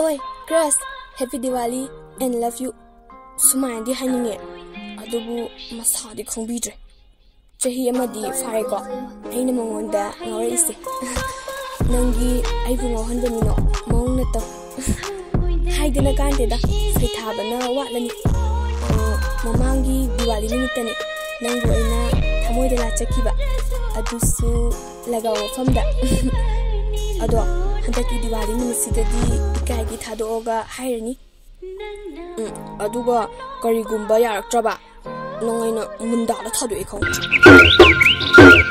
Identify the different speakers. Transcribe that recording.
Speaker 1: Oi, crush, happy Diwali and love you. Sumai di haninge. Adubu masadi khongbidre. Chahi amadi fareko. Aina mongonda ngore ise. Nangi aibu ngohanda mino. Maungna to. Haidana kanteda. Saithabana watlani. Mamangi Diwali nimitane. Nangu aina thamoida la chakiba. Adusu lagaw famda. Ado handaki Diwali nimitsidadi ikai thadooga hairani. Aduga karigumba yaraktraba nongaina mundada thadu ekho